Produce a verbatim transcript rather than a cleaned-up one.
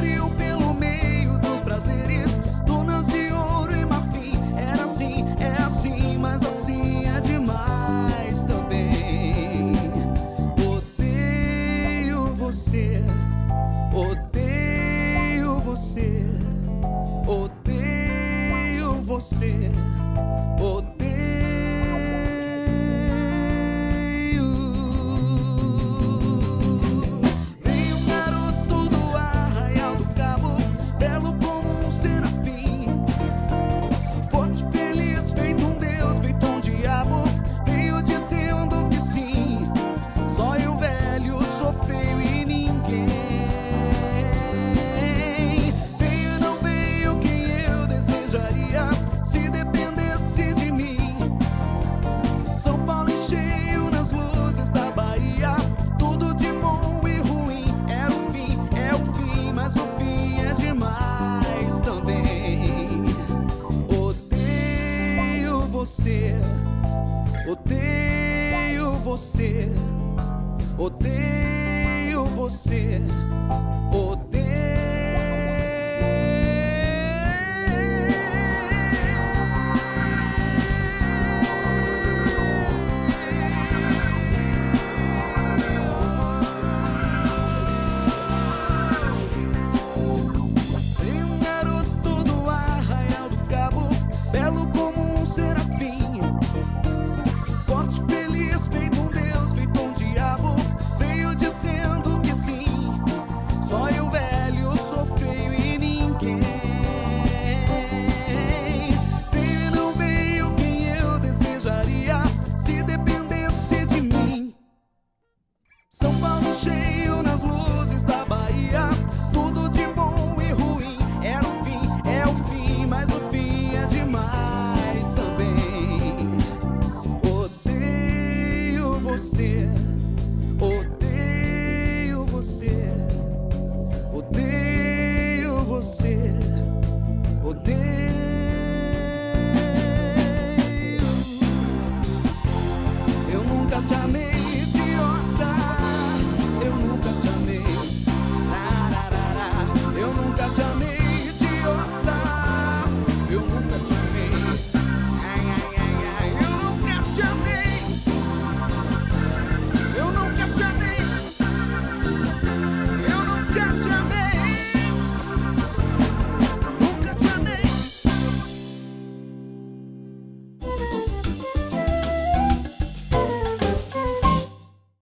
frio pelo meio dos prazeres, dunas de ouro e marfim. Era assim, é assim, mas assim é demais também. Odeio você, odeio você, odeio você, odeio. Vem um garoto do Arraial do Cabo, belo como um serafim, forte, feliz, feito um deus, feito um diabo. Veio dizendo que sim, só eu velho sou feio e ninguém. Veio e não veio quem eu desejaria, se dependesse de mim. São Paulo em cheio nas luzes da Bahia, tudo de bom e ruim. Era o fim, é o fim, mas o fim é demais também. Odeio você, odeio você, odeio você, odeio. Tem um garoto do Arraial do Cabo, belo como um serafim, forte, feliz, feito um deus, feito um diabo. Veio dizendo que sim, só eu velho sou feio e ninguém. Veio e não veio quem eu desejaria, se dependesse de mim. São Paulo cheio nas luzes da Bahia, tudo de bom e ruim. Era o fim, é o fim, mas o fim é demais também. Odeio você, odeio você, odeio você,